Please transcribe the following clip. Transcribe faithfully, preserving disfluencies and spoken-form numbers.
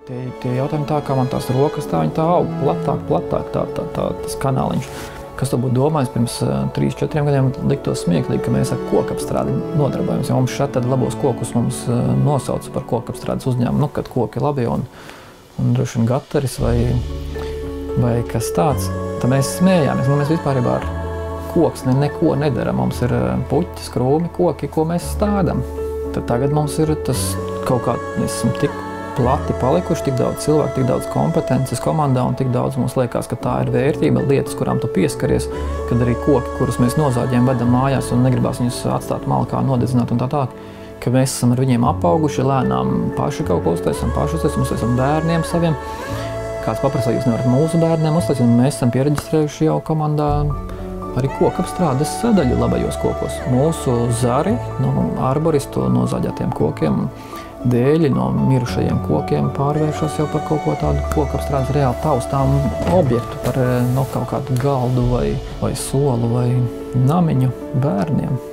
Tie, tie jautājumi tā, kā man tās rokas, tā viņi tā aug platāk, platāk, tā, tā, tā, tas kanāliņš. Kas to būtu domājis pirms trīs, četriem gadiem, liktos smieklīgi, ka mēs ar kokapstrādi nodarbojamies. Ja mums šeit tad labos kokus mums nosauc par kokapstrādes uzņēmumu, nu, kad koki labi un, un droši vien gataris vai, vai kas tāds, tad mēs smējāmies. Nu, mēs vispārībā ar koksni neko nedaram. Mums ir puķis, krūmi, koki, ko mēs stādam. Tad tagad mums ir tas kaut kā, mēs esam tik plati palikuši, tik daudz cilvēku, tik daudz kompetences komandā un tik daudz mums liekas, ka tā ir vērtība, lietas, kurām tu pieskaries, kad arī koki, kurus mēs nozāģējam, vedam mājās un negribās viņus atstāt malkā, nodedzināt un tā tā, ka mēs esam ar viņiem apauguši, lēnām paši kaut ko uztaisam, paši uztaisam, mums esam bērniem saviem. Kāds paprasā, jūs nevarat mūsu bērniem uztaisīt, un mēs esam piereģistrējuši jau komandā arī kokapstrādes sadaļu labajos kokos. Mūsu zari no arboristu nozāģētiem kokiem, dēļi no mirušajiem kokiem pārvēršas jau par kaut ko tādu kokapstrādes reāli taustām objektu, par no kaut kādu galdu vai, vai solu vai namiņu bērniem.